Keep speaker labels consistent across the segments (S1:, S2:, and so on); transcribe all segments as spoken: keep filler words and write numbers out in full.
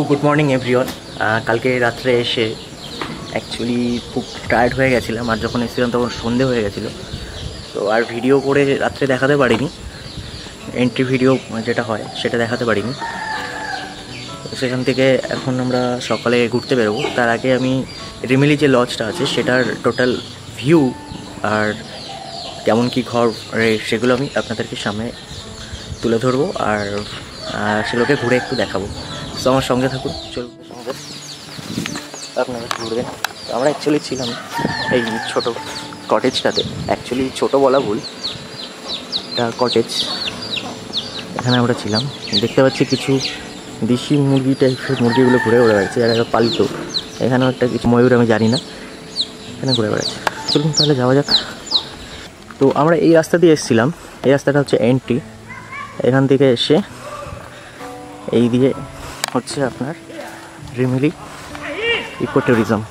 S1: Good morning everyone. কালকে রাত্রে এসে অ্যাকচুয়ালি খুব টায়ার্ড হয়ে গেছিলাম, আর যখন এসেছিলাম তখন সন্ধে হয়ে গেছিলো, তো আর ভিডিও করে রাত্রে দেখাতে পারিনি। এন্ট্রি ভিডিও যেটা হয় সেটা দেখাতে পারিনি। সেখান থেকে এখন আমরা সকালে ঘুরতে বেরোবো। তার আগে আমি রিমিলি যে লজটা আছে সেটার টোটাল ভিউ আর কেমন কী ঘর সেগুলো আমি আপনাদেরকে সামনে তুলে ধরবো, আর সেগুলোকে ঘুরে একটু দেখাবো। তো আমার সঙ্গে থাকুন, চলুন সঙ্গে আপনারা ঘুরবেন। আমরা অ্যাকচুয়ালি ছিলাম এই ছোটো কটেজটাতে। অ্যাকচুয়ালি ছোটো বলা ভুল, এটা কটেজ। এখানে আমরা ছিলাম। দেখতে পাচ্ছি কিছু দেশি মুরগি টাইপের মুরগিগুলো ঘুরে ঘুরে বেড়াচ্ছে, যারা পালিত। এখানেও একটা কিছু ময়ূর, আমি জানি না, এখানে ঘুরে বেড়াচ্ছে। চলুন তাহলে যাওয়া যাক। তো আমরা এই রাস্তা দিয়ে এসেছিলাম। এই রাস্তাটা হচ্ছে এন্ট্রি। এখান থেকে এসে এই দিয়ে হচ্ছে আপনার রিমিলি ইকো ট্যুরিজম।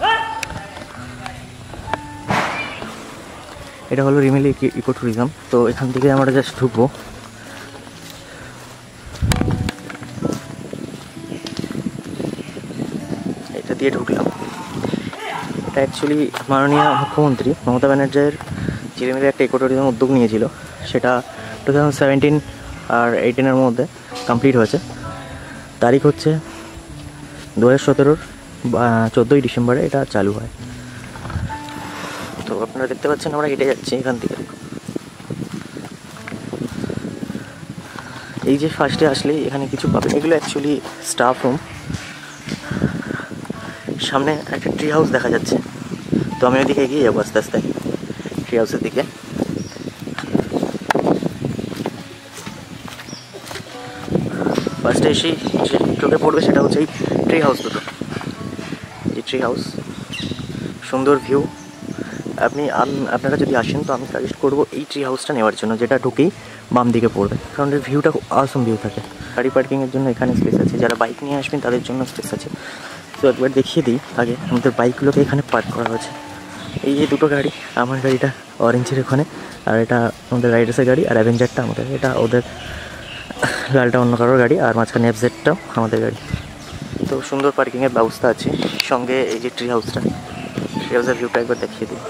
S1: এটা হলো রিমিলি ইকো ট্যুরিজম। তো এখান থেকে আমরা জাস্ট ঢুকবো। এটা দিয়ে ঢুকলাম। এটা অ্যাকচুয়ালি মাননীয় মুখ্যমন্ত্রী মমতা ব্যানার্জির যে রিমিলি একটা ইকো ট্যুরিজম উদ্যোগ নিয়েছিল, সেটা টু থাউজেন্ড সেভেন্টিন আর এইটিনের মধ্যে কমপ্লিট হয়েছে। তারিখ হচ্ছে দু হাজার সতেরোর চোদ্দোই ডিসেম্বরে এটা চালু হয়। তো আপনারা দেখতে পাচ্ছেন আমরা হেঁটে যাচ্ছি এখান থেকে। এই যে ফার্স্টে আসলে এখানে কিছু পাবেন, এগুলো অ্যাকচুয়ালি স্টাফ রুম। সামনে একটা ট্রি হাউস দেখা যাচ্ছে, তো আমি ওইদিকে এগিয়ে যাবো আস্তে আস্তে ট্রি হাউসের দিকে। ফার্স্টে এসেই যে চোখে পড়বে সেটা হচ্ছে এই ট্রি হাউস দুটো। এই ট্রি হাউস, সুন্দর ভিউ। আপনি আপনারা যদি আসেন তো আমি সাজেস্ট করবো এই ট্রি হাউসটা নেওয়ার জন্য, যেটা ঢুকেই বাম দিকে পড়বে, কারণ এর ভিউটা খুব অসম ভিউ থাকে। গাড়ি পার্কিংয়ের জন্য এখানে স্পেস আছে, যারা বাইক নিয়ে আসবেন তাদের জন্য স্পেস আছে। তো একবার দেখিয়ে দিই আগে, আমাদের বাইকগুলোকে এখানে পার্ক করা হয়েছে। এই যে দুটো গাড়ি, আমার গাড়িটা অরেঞ্জের ওখানে, আর এটা আমাদের রাইডার্সের গাড়ি, আর অ্যাভেঞ্জারটা আমাদের, এটা ওদের, লালটা অন্য কারোর গাড়ি, আর মাঝখানে এফজেডটাও আমাদের গাড়ি। তো সুন্দর পার্কিংয়ের ব্যবস্থা আছে। সঙ্গে এই যে ট্রি হাউসটা, ট্রি হাউসের ভিউটা একবার দেখিয়ে দিই।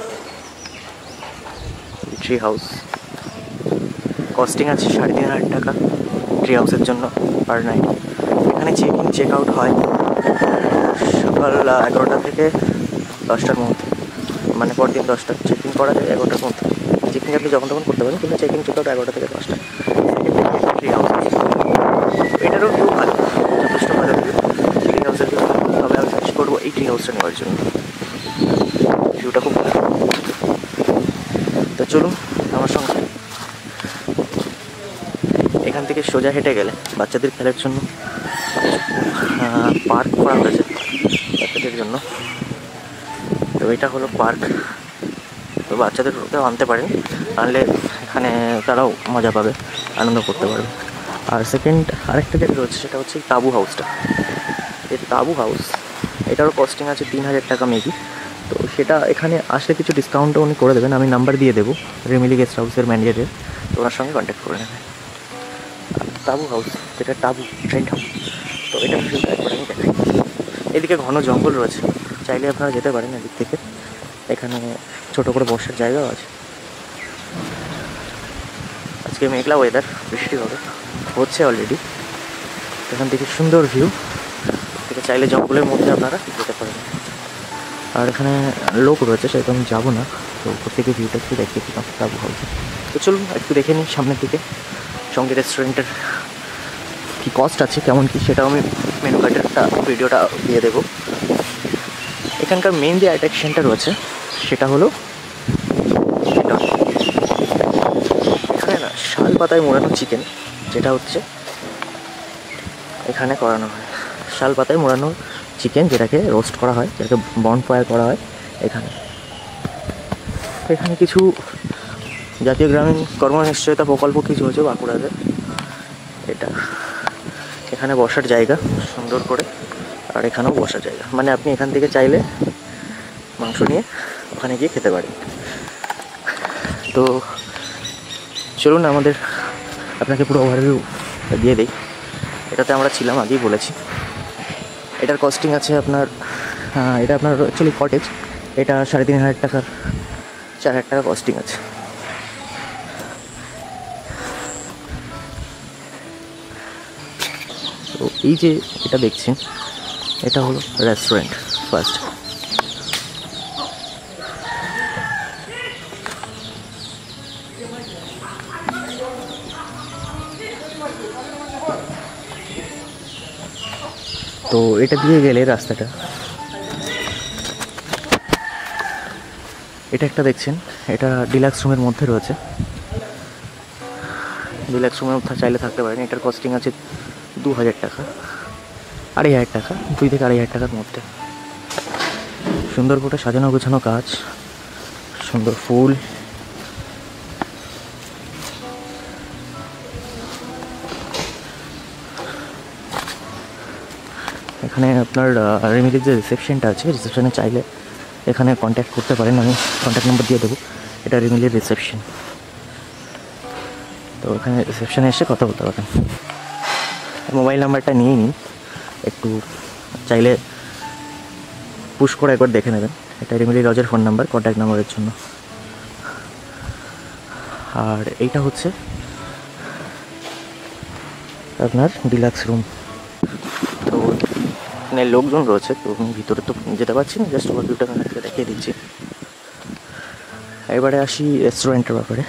S1: ট্রি হাউস কস্টিং আছে সাড়ে তিন হাজার টাকা ট্রি হাউসের জন্য পার নাইট। এখানে চেক ইন চেক আউট হয় সকাল এগারোটা থেকে দশটার মধ্যে, মানে পরদিন দশটা চেক ইন করা যায় এগারোটার মধ্যে। চেক ইন আপনি যখন তখন করতে পারেন, কিন্তু চেক ইন চেক আউট এগারোটা থেকে দশটা। ট্রি হাউস এটারও ভিউ ভালো, যথেষ্ট ভালো ভিউ ট্রি হাউসের ভিউ। তবে আমি সাজেস্ট করবো এই ট্রি হাউসটা নেওয়ার জন্য, ভিউটা খুব ভালো। তো চলুন আমার সঙ্গে। এখান থেকে সোজা হেঁটে গেলে বাচ্চাদের খেলার জন্য পার্ক করা হয়েছে বাচ্চাদের জন্য। তো এটা হলো পার্ক, তো বাচ্চাদেরকেও আনতে পারেন, আনলে এখানে তারাও মজা পাবে, আনন্দ করতে পারবে। আর সেকেন্ড আরেকটা যেটা রয়েছে সেটা হচ্ছে তাবু হাউসটা। এই তাবু হাউস, এটারও কস্টিং আছে তিন হাজার টাকা মেবি। তো সেটা এখানে আসলে কিছু ডিসকাউন্টও উনি করে দেবেন, আমি নাম্বার দিয়ে দেবো রিমিলি গেস্ট হাউসের ম্যানেজারের, তো ওনার সঙ্গে কন্ট্যাক্ট করে নেবেন। তাবু হাউস, যেটা তাবু ট্রেন্ট হাউস, তো এটা ভিউটা একবার আমি দেখাই। এদিকে ঘন জঙ্গল রয়েছে, চাইলে আপনারা যেতে পারেন এদিক থেকে। এখানে ছোটো করে বসার জায়গাও আছে। আজকে মেঘলা ওয়েদার, বৃষ্টি হবে, হচ্ছে অলরেডি। এখান থেকে সুন্দর ভিউ, থেকে চাইলে জঙ্গলের মধ্যে আপনারা যেতে পারেন। আর এখানে লোক রয়েছে, সেটা আমি যাবো না, তো উপর থেকে ভিউটা একটু দেখিয়ে দিলাম তাবু হাউসে। তো চলুন একটু দেখে নিই সামনের দিকে। সঙ্গে রেস্টুরেন্টের কী কস্ট আছে, কেমন কী, সেটাও আমি মেনু কার্ডের একটা ভিডিওটা দিয়ে দেবো। এখানকার মেইন যে অ্যাট্রাকশনটা রয়েছে সেটা হলো এটা, এখানে না শাল পাতায় মোড়ানো চিকেন, যেটা হচ্ছে এখানে করানো হয়। শাল পাতায় মোড়ানো চিকেন, যেটাকে রোস্ট করা হয়, যেটাকে বনফায়ার করা হয় এখানে। এখানে কিছু জাতীয় গ্রামীণ কর্মনিশ্চয়তা প্রকল্প কিছু হচ্ছে বাঁকুড়াতে। এটা এখানে বসার জায়গা সুন্দর করে, আর এখানেও বসার জায়গা, মানে আপনি এখান থেকে চাইলে মাংস নিয়ে ওখানে গিয়ে খেতে পারেন। তো চলুন আমাদের আপনাকে পুরো ওভারভিউ দিয়ে দিই। এটাতে আমরা ছিলাম, আগেই বলেছি। এটার কস্টিং আছে আপনার, এটা আপনার অ্যাকচুয়ালি কটেজ, এটা সাড়ে তিন হাজার টাকার চার হাজার টাকা কস্টিং আছে। তো এই যে এটা দেখছেন, এটা হলো রেস্টুরেন্ট ফার্স্ট। তো এটা দিয়ে গেলে রাস্তাটা, এটা একটা দেখছেন, এটা ডিলাক্স রুমের মধ্যে রয়েছে। ডিলাক্স রুমের মধ্যে চাইলে থাকতে পারেন। এটার কস্টিং আছে দু হাজার টাকা, আড়াই হাজার টাকা, দুই থেকে আড়াই হাজার টাকার মধ্যে। সুন্দর করে সাজানো গোছানো কাজ, সুন্দর ফুল। এখানে আপনার রেমিলির যে রিসেপশনটা আছে, রিসেপশনে চাইলে এখানে কন্ট্যাক্ট করতে পারেন, আমি কন্ট্যাক্ট নাম্বার দিয়ে দেবো। এটা রেমিলির রিসেপশন। তো এখানে রিসেপশনে এসে কথা বলতে পারেন। মোবাইল নাম্বারটা নিয়ে নিন, একটু চাইলে পুশ করে একবার দেখে নেবেন। এটা রেমিলি লজের ফোন নাম্বার কন্ট্যাক্ট নাম্বারের জন্য। আর এইটা হচ্ছে আপনার ডিলাক্স রুম। তো এখানে লোকজন রয়েছে, তো ভিতরে তো যেতে পারছি না, জাস্ট ওভারভিউটা আপনাদেরকে দেখিয়ে দিচ্ছি। এবারে আসি রেস্টুরেন্টের ব্যাপারে।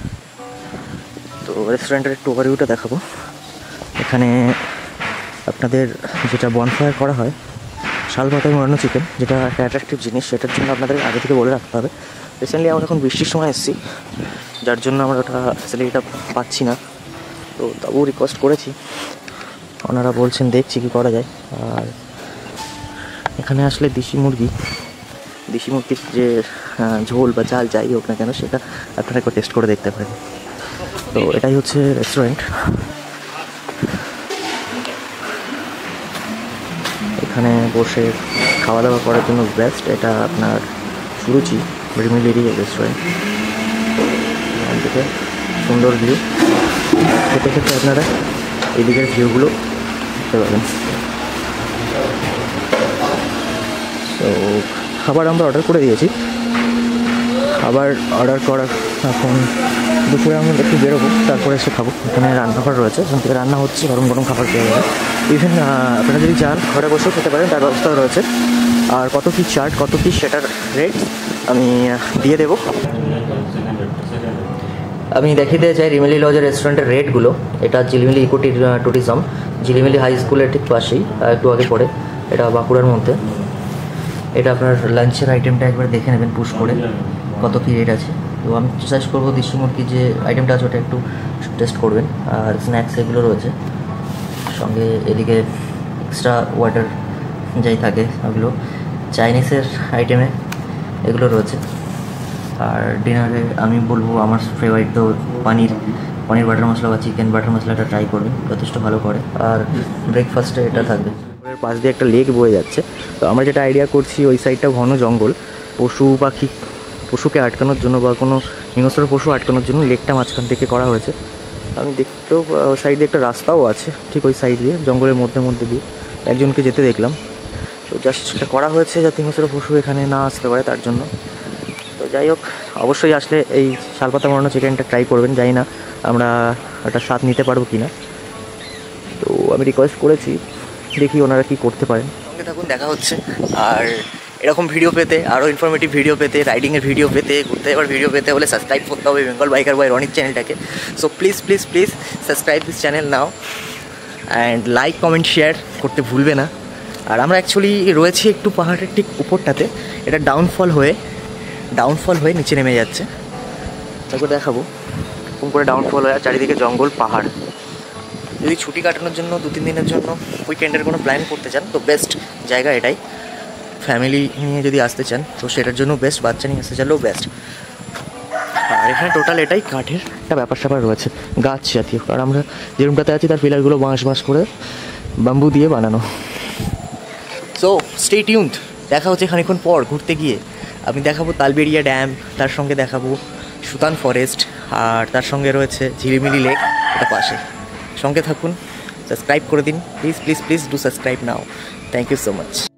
S1: তো রেস্টুরেন্টের একটু ওভারভিউটা দেখাবো। এখানে আপনাদের যেটা বনফায়ার করা হয়, শাল পাতায় মোড়ানো চিকেন, যেটা একটা অ্যাট্রাকটিভ জিনিস, সেটার জন্য আপনাদের আগে থেকে বলে রাখতে হবে। রিসেন্টলি আমরা এখন বৃষ্টির সময় এসেছি, যার জন্য আমরা ওটা ফ্যাসিলিটিটা পাচ্ছি না। তো তবুও রিকোয়েস্ট করেছি, ওনারা বলছেন দেখছি কী করা যায়। আর এখানে আসলে দেশি মুরগি, দেশি মুরগির যে ঝোল বা চাল যাই হোক না কেন, সেটা আপনারা একবার টেস্ট করে দেখতে পারেন। তো এটাই হচ্ছে রেস্টুরেন্ট। এখানে বসে খাওয়া দাওয়া করার জন্য বেস্ট। এটা আপনার সুরুচি রেমিলিরই রেস্টুরেন্ট। এখান থেকে সুন্দর ভিউ, খেতে খেতে আপনারা এদিকের ভিউগুলো দেখতে পাবেন। তো খাবার আমরা অর্ডার করে দিয়েছি, খাবার অর্ডার করার এখন দুপুরে আমরা একটু বেরোবো, তারপরে এসে খাবো। এখানে রান্নাঘর রয়েছে, এখান থেকে রান্না হচ্ছে, গরম গরম খাবার পেয়ে যাবে। ইভেন আপনারা যদি চান ঘরে বসেও খেতে পারেন, তার ব্যবস্থাও রয়েছে। আর কত কী চার্ট, কত কী সেটার রেট আমি দিয়ে দেবো। আমি দেখিয়ে দিতে চাই রিমিলি লজের রেস্টুরেন্টের রেটগুলো। এটা Jhilimili eco tourism, Jhilimili high স্কুলের ঠিক পাশেই, একটু আগে পড়ে, এটা বাঁকুড়ার মধ্যে। এটা আপনার লাঞ্চের আইটেমটা একবার দেখে নেবেন পুশ করে কত কী রেট আছে। তো আমি সাজেস্ট করবো দেশি মুরগির যে আইটেমটা আছে ওটা একটু টেস্ট করবেন। আর স্ন্যাক্স এগুলো রয়েছে, সঙ্গে এদিকে এক্সট্রা ওয়াটার যাই থাকে ওগুলো, চাইনিজের আইটেমে এগুলো রয়েছে। আর ডিনারে আমি বলবো আমার ফেভারিট তো পানির পনির বাটার মশলা বা চিকেন বাটার মশলাটা ট্রাই করবেন, যথেষ্ট ভালো করে। আর ব্রেকফাস্টে এটা থাকবে। পাশ দিয়ে একটা লেক বয়ে যাচ্ছে, তো আমরা যেটা আইডিয়া করছি ওই সাইডটা ঘন জঙ্গল, পশু পাখি পশুকে আটকানোর জন্য বা কোনো হিংস্র পশু আটকানোর জন্য লেকটা মাঝখান থেকে করা হয়েছে। আমি দেখতেও সাইড দিয়ে একটা রাস্তাও আছে, ঠিক ওই সাইড দিয়ে জঙ্গলের মধ্যে মধ্যে দিয়ে একজনকে যেতে দেখলাম। তো জাস্ট সেটা করা হয়েছে যাতে হিংস্র পশু এখানে না আসতে পারে, তার জন্য। তো যাই হোক, অবশ্যই আসলে এই শালপাতা মোড়ানো চিকেনটা ট্রাই করবেন। জানি না আমরা একটা স্বাদ নিতে পারবো কি না, তো আমি রিকোয়েস্ট করেছি, দেখি ওনারা কি করতে পারেন। সঙ্গে থাকুন, দেখা হচ্ছে। আর এরকম ভিডিও পেতে, আরও ইনফরমেটিভ ভিডিও পেতে, রাইডিংয়ের ভিডিও পেতে, ঘুরতে যাওয়ার ভিডিও পেতে হলে সাবস্ক্রাইব করতে হবে বেঙ্গল বাইকার বয় রনির চ্যানেলটাকে। So please please please subscribe this channel now, and like comment share করতে ভুলবে না। আর আমরা অ্যাকচুয়ালি রয়েছি একটু পাহাড়ের ঠিক উপরটাতে, এটা ডাউনফল হয়ে ডাউনফল হয়ে নিচে নেমে যাচ্ছে। তারপর দেখাবো এরকম করে ডাউনফল হয়ে, চারিদিকে জঙ্গল পাহাড়। যদি ছুটি কাটানোর জন্য দু তিন দিনের জন্য উইকেন্ডের কোনো প্ল্যান করতে চান তো বেস্ট জায়গা এটাই। ফ্যামিলি নিয়ে যদি আসতে চান তো সেটার জন্য বেস্ট, বাচ্চা নিয়ে আসতে চাইলেও বেস্ট। আর এখানে টোটাল এটাই কাঠের একটা ব্যাপার স্যাপার রয়েছে, গাছ জাতীয়। আর আমরা যে রুমটাতে আছি তার পিলারগুলো বাঁশ বাঁশ করে বাম্বু দিয়ে বানানো। সো স্টে টিউনড, দেখা হচ্ছে খানিক্ষণ পর ঘুরতে গিয়ে। আমি দেখাবো তালবেড়িয়া ড্যাম, তার সঙ্গে দেখাবো সুতান ফরেস্ট, আর তার সঙ্গে রয়েছে ঝিলিমিলি লেক, এটা পাশে। সঙ্গে থাকুন, সাবস্ক্রাইব করে দিন please please please do subscribe now. Thank you so much.